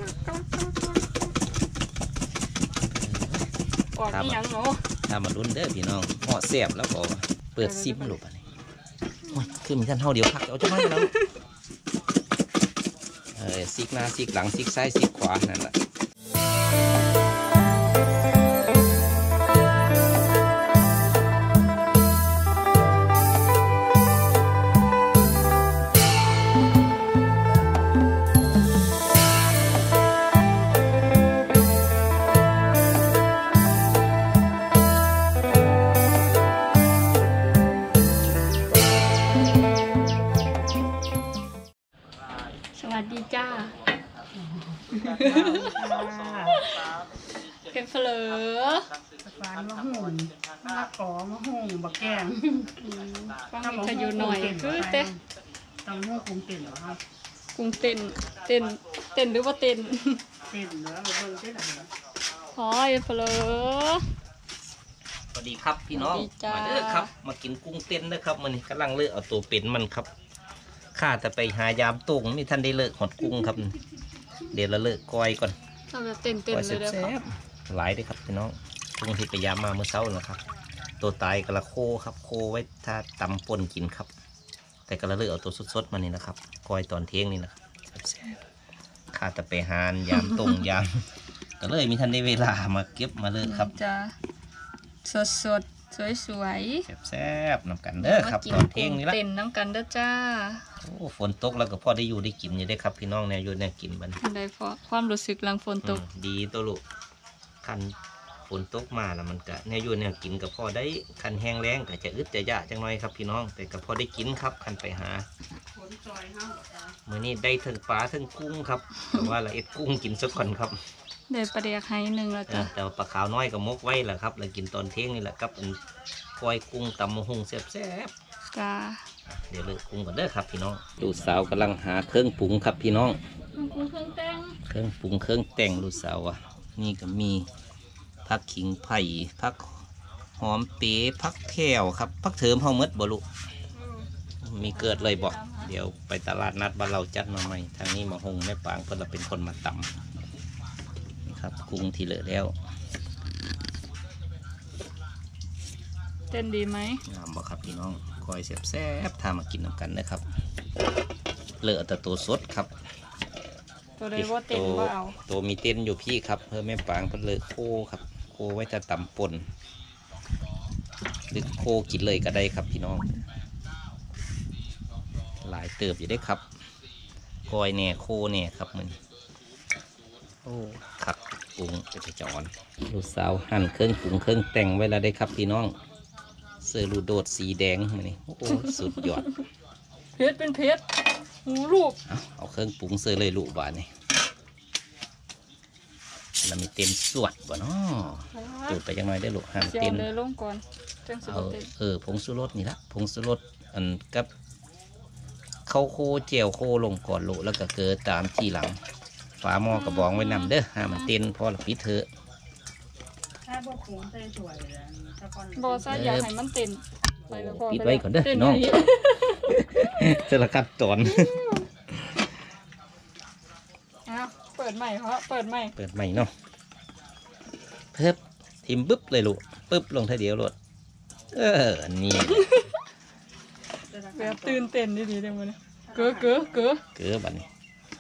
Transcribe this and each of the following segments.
ออกนี่ยังเนาะทำมาลุ้นเด้อพี่น้องเหาะแซ่บแล้วก็เปิดซิมหลบอันนี้โอ้ยคือมีท่านเท่าเดียวพักเอาจะไม่แล้วซิกหน้าซิกหลังซิกซ้ายซิกขวานั่นแหละสวัสดีจ้าเก็บเผลอฟานมะหุ่นมะกอมะหุ่นบักแกงฟังมีขยุหน่อยคือเต้ตำหูกุ้งเต้นเหรอครับกุ้งเต้นหรือว่าเต้นเต้นเหรอเราเบิ่งเต้นอะไรหอยเผลอสวัสดีครับพี่น้องมาเด้อครับมากินกุ้งเต้นนะครับมันกำลังเลือกเอาตัวเป็นมันครับข้าจะไปหายามตุ่งมีท่านได้เลิกหดกุ้งครับเดี๋ยวเราเลิกก้อยก่อนทำแบบเต้นเลยนะครับหลายด้วยครับพี่น้องกุ้งที่ไปยามมาเมื่อเช้านะครับตัวตายกระโคครับโคไว้ถ้าตำป่นกินครับแต่กระเลิกเอาตัวสดๆมานี่นะครับก้อยตอนเที่ยงนี่นะครับข้าจะไปหายามตุ่งยามก็เลยมีท่านได้เวลามาเก็บมาเลิกครับจ้าสดสวยแซ่บๆน้ำกันเด้อครับตอนเที่ยงนี่ละเต้นน้ำกันเด้อจ้าโอ้ฝนตกแล้วก็พ่อได้อยู่ได้กินอยู่ได้ครับพี่น้องเนี่ยอยู่เนี่ยกินมันได้เพราะความรู้สึกหลังฝนตกดีตัวลูกคันฝนตกมาแล้วมันก็เนี่ยอยู่เนี่ยกินกับพ่อได้คันแห้งแรงก็จะอึดจะยะจังหน่อยครับพี่น้องแต่กับพ่อได้กินครับคันไปหามื้อนี้ได้ทั้งปลาทั้งกุ้งครับแต่ว่าเราเอ็ดกุ้งกินสักก่อนครับได้ปลาเดียกให้หนึ่งแล้วจ้ะแต่ปลาขาวน้อยกับมกไว้แหละครับเรากินตอนเที่ยงนี่แหละครับกล้อยกุ้งตำมะฮุงแซ่บจ้าเดี๋ยวเลิกกุ้งก่อนเด้อครับพี่น้องลูกสาวกำลังหาเครื่องปรุงครับพี่น้องเครื่องแต่งเครื่องปรุงเครื่องแต่งลูกสาวอ่ะนี่ก็มีผักขิงไผ่ผักหอมเป๋ผักแพรวครับผักเถิมเฮาเมดบ่ลูกมีเกิดเลยบอกเดี๋ยวไปตลาดนัดบ้านเราจัดมาใหม่ทางนี้มาฮงแม่ปางเพื่อนเราเป็นคนมาตำครับกุ้งที่เหลือแล้วเต้นดีไหมงามบ่ครับพี่น้องคอยแซ่บๆทามากินน้ำกันนะครับเลอะแต่ตัวสดครับตัวเลยว่าเต้นว่าเอาตัวมีเต้นอยู่พี่ครับเพื่อแม่ปางเพื่อเลอะโคครับโคไว้จะตำป่นหรือโคกินเลยก็ได้ครับพี่น้องหลายเติบอยู่ได้ครับกอยแน่โคแน่ครับมันโอ้ขักปรุงจะจอนลูกสาวหั่นเครื่องปรุงเครื่องแต่งไว้แล้วได้ครับพี่น้องเสื้อลูโดดสีแดงมันนี่โอ้สุดยอดเพชรเป็นเพชรหูลูกเอาเครื่องปรุงเสื้อเลยลูกบ้านนี่แล้วมีเต็มสวดบ่เนาะตูดไปยังไงได้ลูกหั่นเต็มเลยลงก่อนเอาผงชูรสนี่ละผงชูรสอันกับเข้าโคเจียวโคลงก่อนลูกแล้วก็เกลือตามทีหลังฝาหม้อกระบองไว้นำเด้อห้ามันเต้นพอละปิดเถอะบอซ่าอยากให้มันเต้นปิดไว้ก่อนเด้อน้องจะละกัดตอนเปิดใหม่เพราะเปิดใหม่เนาะเพิ่มทิมปึ๊บเลยลูกปึ๊บลงทีเดียวลูกนี่แบบตื่นเต้นดีๆเลยมันเก๋บัดนี้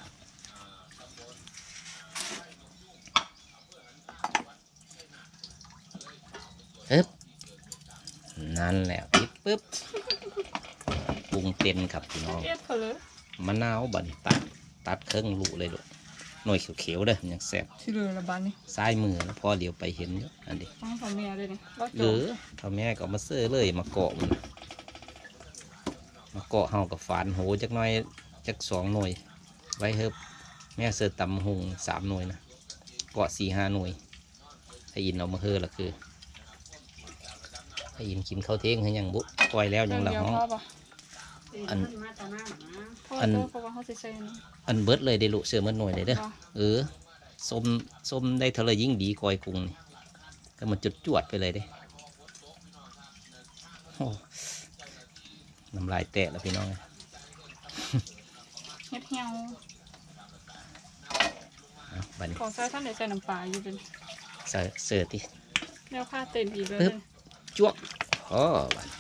นั่นแหละปิดปึ๊บปรุงเต็นครับพี่น้องมะนาวบัดตัดเครื่องลูเลยลูกหน่วยเขียวๆเด้อยังแซ่บที่เรือละบ้านนี่ซ้ายมือแล้วพอเดี๋ยวไปเห็นอันนี้ทำแม่ด้วยนี่ทำแม่ก็มาเสื้อเลยมาเกาะมันมาเกาะเฮากับฝานโหจักหน่อยจัก2 หน่วยไว้เฮ้แม่เสื้อตำหง3 หน่วยนะเกาะ4-5 หน่วยให้ยินเอามาเฮ้ละคือให้ยินกินข้าวเที่ยงให้ยังบุปล่อยแล้วยังหลังห้องอันเบิดเลยได้ลุเสือมันหน่วยเลยเด้อส้มได้เท่าไรยิ่งดีกอยกุ้งนี่ก็มันจุดจวดไปเลยเด้น้ำลายแตะแล้วพี่น้องเฮ็ดเหี่ยวบัดนี้ของใส่ท่านไหนใส่น้ำปลาอยู่เป็นเสิร์ฟที่แล้วผ้าเต็มอีกแล้วปึ๊บเนี่ยจวกอ๋อบัด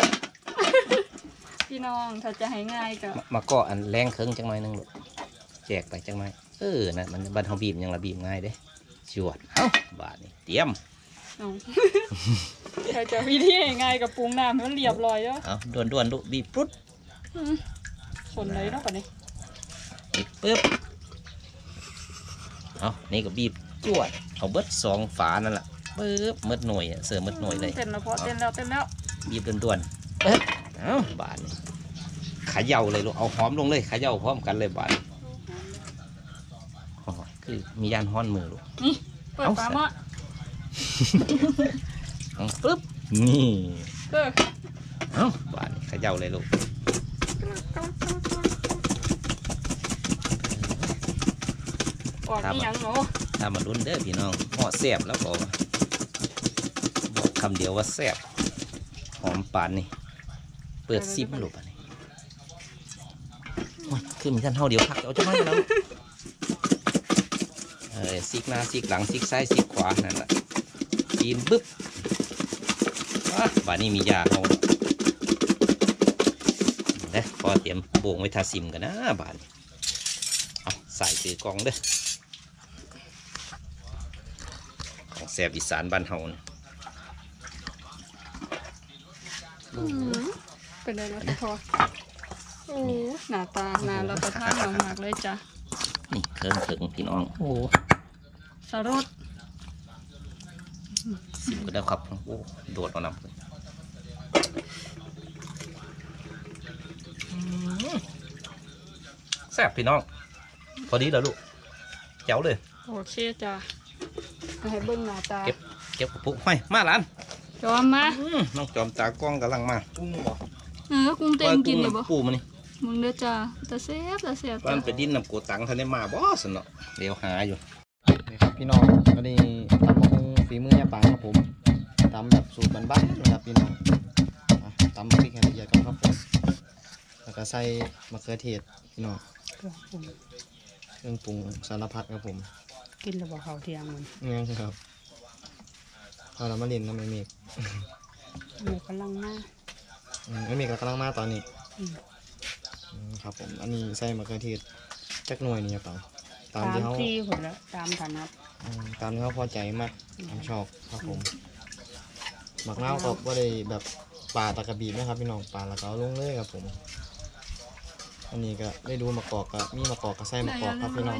พี่น้องถ้าจะให้ง่ายก็มาก็อันแรงเครื่องจังหน่อยนึงลูกแจกไปจังหน่อยนะมันบันเทาบีบยังระบีบง่ายเด้จวดเอ้าบาดนี้เตรียมเอาถ้าจะวิธีให้ง่ายกับปรุงน้ำให้มันเรียบร้อยแล้วเอาด่วนๆลูกบีบปุ๊ดส่วนไหนเนาะปะนี่บีบปึ๊บเอานี่ก็บีบจวดเอาเบิด2 ฝานั่นแหละปึ๊บเบิดหน่วยเสือเบิดหน่วยเลยเต้นแล้วพอเต้นแล้วบีบด่วนๆปึ๊บเอ้าบาดนี้เขย่าเลยลูกเอาหอมลงเลยเขย่าพร้อมกันเลยบาดนี้อ๋อคือมียานฮ้อนมือลูกนี่เปิดฝาหม้อปึ๊บนี่เออเอ้าบาดนี้เขย่าเลยลูกออกนี่ยังเนาะถ้ามาลุ้นเด้อพี่น้องเหาะแซ่บแล้วบอกคำเดียวว่าแซ่บหอมปานนี่เปิดซิมลูกปานนี่โอ้ยคือมีท่านเท่าเดียวพักเอาจะไม่แล้วซีกหน้าซีกหลังซีกซ้ายซีกขวานั่นแหละจีนบึ๊บบ้านนี้มียาเอาเด้อพอเตรียมโบ่งไว้ทาซิมกันนะบ้านเอาใส่ตือกองเด้อของแซ่บอีสานบ้านเฮานะเป็นอะไรนะพอโอ้หน้าตาน่ารับประทานมากๆเลยจ้ะนี่เครื่องถึงพี่น้องโอ้สารสซิมก็ได้ครับโอ้โดดมานำเลยแซ่บพี่น้องพอดีแล้วลูกเจ๋วเลยโอเคจ้ะให้เบิ้งหน้าตาเก็บกระปุกห้อยมาหลานจอมมาน้องจอมตากล้องกำลังมากุ้งบ่กุ้งเต็มกินเลยบ่ปูมานี่มึงเด้อจ้ะตาแซ่บบ้านจ้ะไปดินน้ำโกตังทันได้มาบ่สนอเดี๋ยวหาอยู่นี่ครับพี่น้องอันนี้ตำมะฮุงฝีมือยาปางครับผมตำแบบสูตรบ้านๆนะครับพี่น้องตำพริกให้ละเอียดก่อนครับผมแล้วก็ใส่มะเขือเทศพี่น้องเครื่องปรุงสารพัดครับผมกินแล้วบ่เขาเที่ยงมันนี่ครับเอาละมาเล่นน้ำไอเมกหมูกำลังมาไอเมกก็กำลังมาตอนนี้อืมครับผมอันนี้ใส่มะเขือเทศจักหน่วยนี่ครับตามตามที่เขาที่ผลแล้วตามฐานะตามที่เขาพอใจมากผมชอบครับผมหมักเน่าวก็ว่าได้แบบปลาตะกะบีนะครับพี่น้องปลาแล้วก็เอาลงเลยครับผม อันนี้ก็ได้ดูมะกอกก็มีมะกอกก็ใส่มะกอกครับพี่น้อง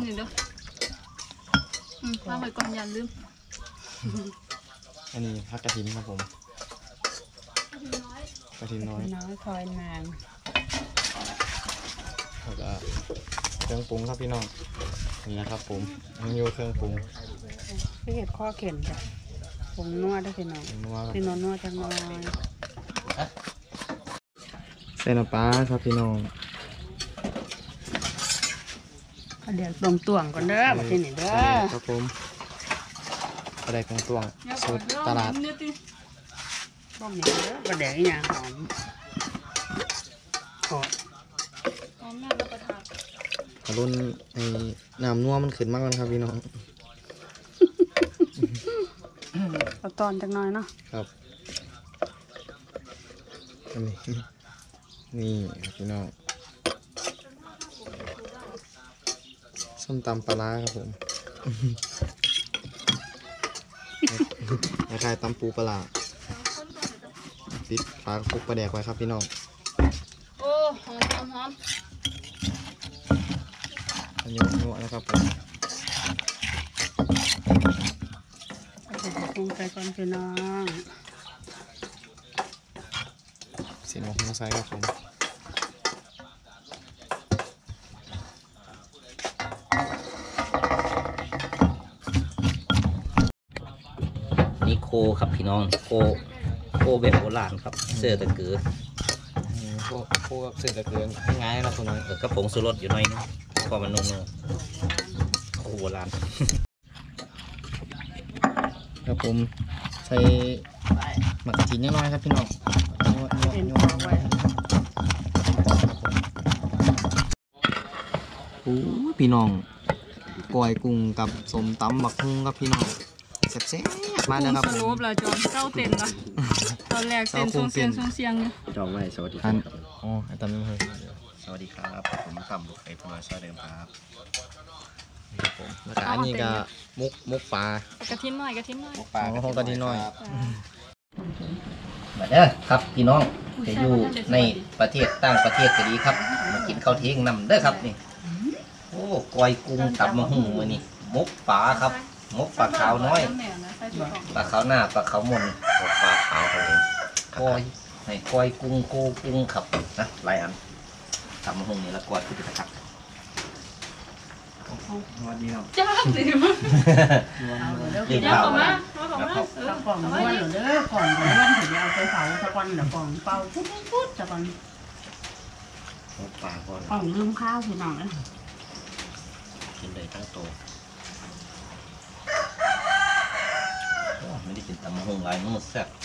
วางไว้ก่อนอย่าลืมอันนี้ผักกระถินครับผมกระถินน้อยน้อยคอยนานแล้วก็เครื่องปรุงครับพี่น้องนี่นะครับผมมันอยู่เครื่องปรุงพี่เห็ดข้อเข็นจ้ะผงนวดได้พี่น้องนัวครับพี่นวดนวดจังน้อยใส่น้ำปลาครับพี่น้องเดี๋ยวตรงต่วงก่อนเด้อมาที่นี่เด้อครับผมกระไดของตวงสูตรตลาดบ้อมนี่เด้อกระเดงอย่างหอมหอมพร้อมหน้ารับประทานกระรุ่นในน้ำนัวมันขึ้นมากเลยครับพี่น้องเอาตอนจังน้อยเนาะครับอันนี้นี่ครับพี่น้องส้มตำปลาร้าครับผม คล้ายๆตำปูปลาร้าปิดฝากระปุกปลาแดกไว้ครับพี่น้องโอ้หอมอันนี้นัวนะครับผมเอาไปปรุงใส่ก่อนพี่น้องเสียงของไซครับผมนี่โคครับพี่น้องโคแบบโบราณครับเสื้อตะเกือพวกเสร็จจะเกินง่ายๆนะคุณน้องกระผงสุรสอยู่หน่อยนึงพอมันนุ่มๆโคโบราณครับผมใส่หมักจีนนิดหน่อยครับพี่น้องนัวเห็นนัวพอไว้โอ้พี่น้องกอยกุ้งกับสมตำบักฮุ่งครับพี่น้องแซ่บๆมาแล้วครับสผรุมปแล้วจอมเก้าเต็นละตอนแรกเต็นช่วงเสียงเนี่ยจองไว้สวัสดีคอัรันบอ๋อไอ้ตำนี่มันสวัสดีครับผมต่ำลูกไอ้พลอยซอยเดิมครับแล้วก็อันนี้ก็มุกปลากระทิ้นหน่อยกระทิ้นหน่อยอ๋อของกะทิน้อยมาเด้อครับพี่น้องจะอยู่ในประเทศต่างประเทศก็ดีครับมากินข้าวเที่ยงนำเด้อครับนี่โอ้กอยกุ้งตับมะฮุ่งมื้อนี้มกปลาครับมกปลาขาวน้อยปลาขาวหน้าปลาขาวมนปลาขาวครับผมกอยให้กอยกุ้งโกกุ้งครับนะหลายอันตับมะฮุ่งนี่ละกอยคือเป็นตะกักสวัสดีครับจ้าสิมั้งเอาเด้อเรียกย่าเปล่าเข้ามานะเข้ามาตะกอนม้วนเด้อก่อนม้วนถึงจะเอาไปเผาตะกอนตะกอนเป่าปุ๊บตะกอนปลาก่อนอ่องลืมข้าวพี่น้องนะกินเลยตั้งโตโอ้ไม่ได้กินตับมะฮุ่งหลายมื้อแซ่บ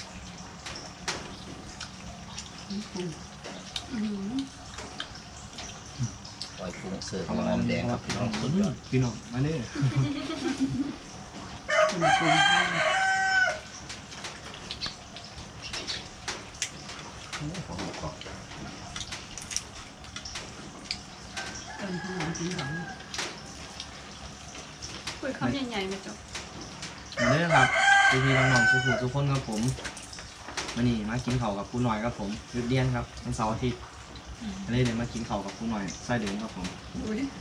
กอยกุ้งเสิร์ฟกับน้ำแดงครับพี่น้องสุดยอดพี่น้องมาเด้อคุณคุณข้าวของหมูกรอบเติมขนมกินของคุยคำใหญ่ๆไหมจ๊ะมาเด้อครับพี่ๆน้องๆทุกคนครับผมวันนี้มากินข้าวกับผู้หน่อยครับผมหยุดเรียนครับวันเสาร์อาทิตย์ก็เลยเดินมากินข้าวกับผู้หน่อยไส้เดิมครับผมอุ้ย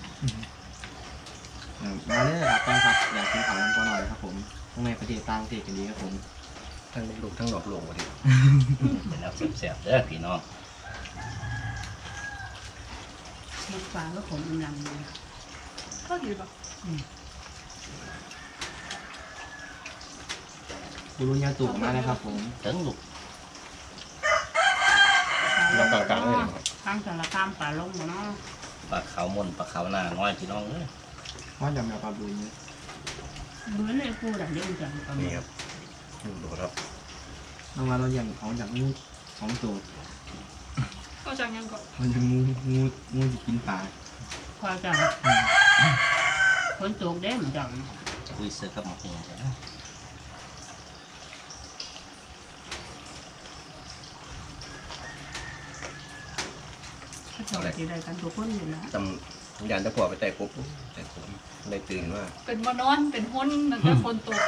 มาเด้อครับแฟนครับอยากกินข้าวกันผู้หน่อยครับผมทั้งในประเทศต่างประเทศกันดีครับผมทั้งลูกทั้งดอกหลวงวันนี้เป็นน้ำแซ่บๆเด้อพี่น้องลูกปลาก็ขมยำเลยก็ดีป่ะบุรุษยาตู่มาแล้วครับผมถึงลูกเรากลางๆเลยนะครับข้างสารข้ามปลาลงหมดเนาะปลาขาวมนปลาขาวหน้าน้อยพี่น้องเอ้ยว่าจะมาปลาบุญเนี่ยเหมือนไอ้คู่ดังเดียวกันตอนนี่นี้ครับดูครับเอามาเราอย่างเอาจากงูสองตัวก็จังยังก่อนมันจะงูจะกินปลาพอจังคนตกได้เหมือนจังคุยเสือกับหมกหุ่งจ้ะเขาจะไปได้กันทุกคนอยู่แล้วจำยานตะกัวไปแต่ปุ๊บแต่ผมเลยตื่นว่าเป็นมานอนเป็นห้นตั้งแต่คนตก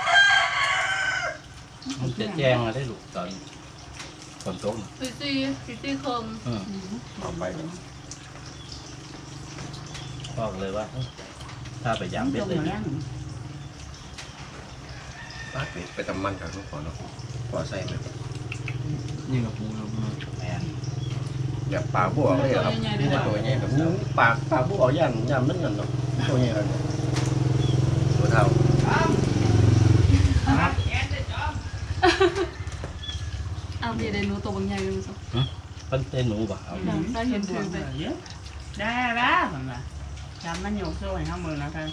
มันจะแจ้งมาได้ลูกตอนฝนตกน่ะซีเคิงเอาไปบอกเลยว่าถ้าไปยามลเบ็ดงเลยมาแล้วปลาเป็ดไปตำมันครับทุกคนเนาะพอใส่ไหมนี่กับปูเรามาแม่นแบบปลาบัวเลยครับใหญ่ๆนี่ด้วยตัวใหญ่แบบปลาบัวย่ำนั่นน่ะเนาะตัวใหญ่เลยตัวเท่าเอาพี่ได้หนูตัวบางใหญ่เลยมั้งเพิ่นเต้นหนูบ่เอาได้เห็นถือไปได้แล้วผมว่าจำมันโยกโซ่ให้ข้ามือนะครับ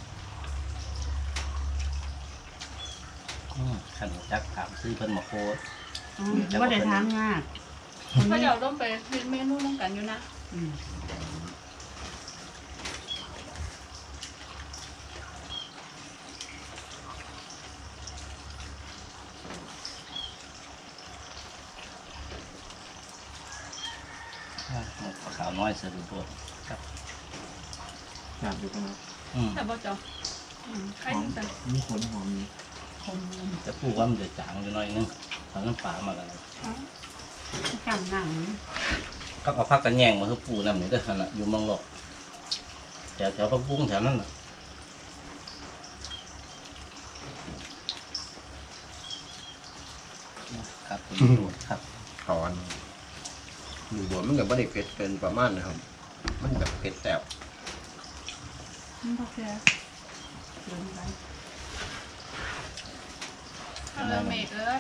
ขันจักถามซื้อเพิ่นมาโคตรว่าได้ทำงานเขาเดี๋ยวต้องไปเรียนเมนูน้องกันอยู่นะปลาขาวน้อยเสือดูโคตรอยากอยู่ตรงนั้นแต่บ่จอใครถึงแต่มีขนหอมนี่คมจะพูดว่ามันจะจางอยู่หน่อยนึงเอาน้ำปลามากันจังหนังก็เอาผักกันแยงมาคือปูน้ำหนึ่งเด้อหั่นน่ะอยู่เมองหลอกแถวพักบุ้งแถวนั้นน่ะครับคุณตำรวจครับถอนอยู่บนมันกับไม่ได้เผ็ดเกินประมาณนะครับ มันแบบเผ็ดแสบมันพอแค่เดินไปทำเมกเลย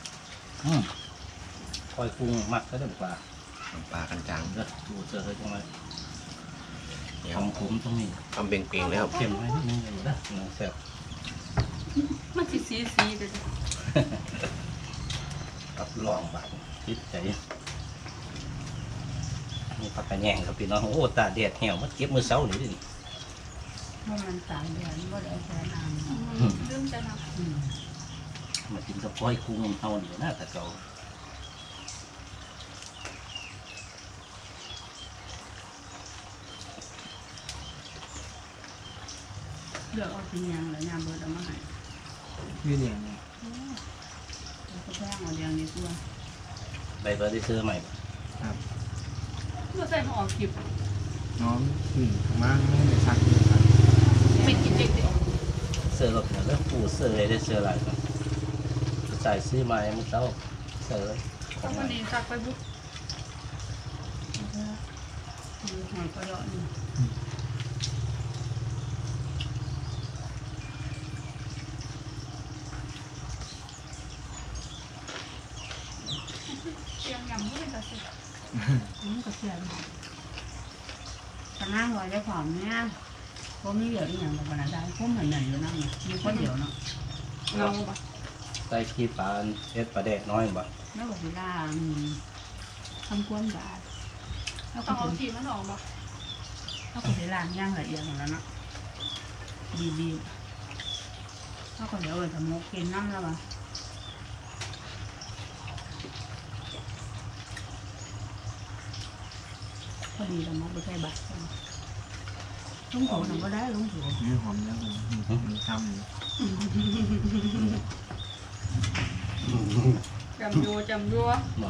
คอยปรุงมักก็ได้ปลาปลากันจางเด้อดูเจอเลยจังเลยเนี่ยทำผมตรงนี้ทำเปล่งๆเลยครับเข้มไว้นิดนึงเลยนะน้องแซ่บมันสีไปจ้ะกับลองบาดคิดใจนี่ผักกระแยงครับพี่น้องโอ้ตาแดดเหี่ยวมันเก็บมือเสาหนิดิเพราะมัน3 เดือนบ่ได้ใช้น้ำเรื่องจะนะมากินกับก้อยกุ้งเอาเดี๋ยวน่าแต่เก่าเลือกเอาสียังแล้วยามเบิดเอามาให้ยืนอย่างแล้วก็แพงเอาอย่างนี้ตัวใบเบอร์ได้ซื้อใหม่เมื่อใส่มาออกคลิปน้องมากไม่ได้ซักเลยครับไม่กินเด็กเดียวเสื้อรถเนี่ยเริ่มปูเสื้อเลยได้เสื้ออะไรกันใส่ซื้อมาเมื่อเช้าเสื้อเลยต้องวันนี้ซักไปบุ๊กมีหอยกระเดาะนี่เชียงยำไม่ได้เสร็จก็เสียบทางนั่งไว้ได้ผอมเนี่ยผมมีเหลืออีกอย่างแบบนั้นได้ผมเหมือนนั่นอยู่นั่งเนี่ยมีคนเดียวเนาะเงาปะใส่ขี้ปลาเอ็ดปลาแดกน้อยบ่แล้วบอกเวลาทำความสะอาดแล้วก็ต้องเอาถึงทีมันออกปะแล้วก็เวลาย่างละเอียดของแล้วเนาะดีๆแล้วก็เดี๋ยวเอาไปทำมกกินน้ำแล้วป่ะพอดีทำมกไปใส่บัตรลุงโถหนูก็ได้ลุงโถนี่หอมแล้วมันช้ำจำยัวจำยัวบ่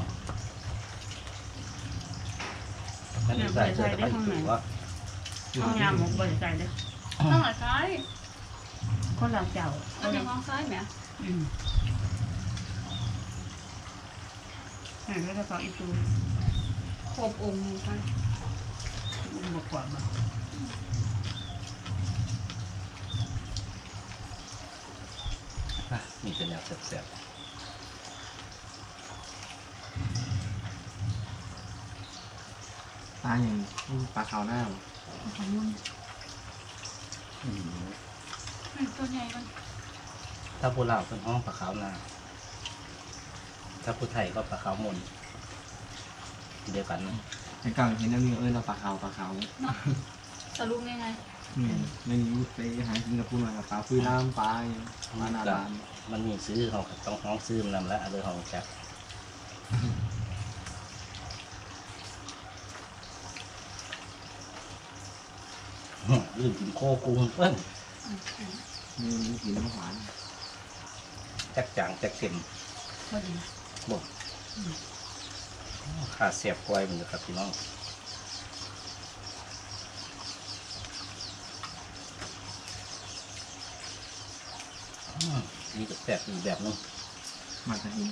นั่นใส่เสื้อตะไคร้ถือว่าเอายามกบริใจเด้อต้องหลังซ้ายคนเราเจ้าเอาอย่างมองซ้ายไหมไหนก็จะขออีตูขบองค์กันบกกว่าบ่มีเป็นแนวแซ่บปลาอย่างปลาขาวหน้าตัวใหญ่มันๆถ้าผู้ลาวเป็นห้องปลาขาวนาถ้าผู้ไทยก็ปลาขาวมนเดียวกันนะแต่ก่อนเห็นนั่นนี่เราปลาขาวสรุปยังไงในนี้ไปหากินกับพูดมากับปลาฟื้นน้ำปลาปลาหน้าร้านมันมีซื้อเขาก็ต้องห้องซื้อมันนำแล้วเอาเลยห้องจับลืมกินโคกุ้งเพิ่นนี่มันกินน้ำหวานจักจางจักเข็มพอดีบ่ขาดเสียบกล้วยเหมือนกันครับพี่น้องนี่ก็แบบอีกแบบนึงมาจะกิน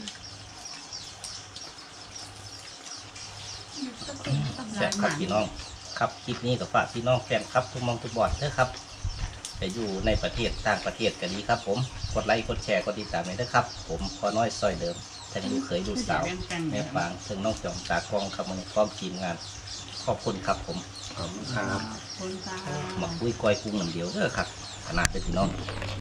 แซ่บครับพี่น้อง ครับคลิปนี้กับฝากพี่น้องแฟนครับทุกมองทุกบอดเด้อครับจะอยู่ในประเทศต่างประเทศก็ดีครับ ผมกดไลค์กดแชร์กดติดตามให้ด้วยครับ ผมพอน้อยซอยเดิมทั้งลูกเคยลูกสาวแม่ฟางทั้งน้องจอมตากล้องครับมันพร้อมทีมงานขอบคุณครับผมขอบคุณครับคนตามาคุยก้อยกุ้งหนึ่งเดียวเด้อครับขนาดเด้อพี่น้อง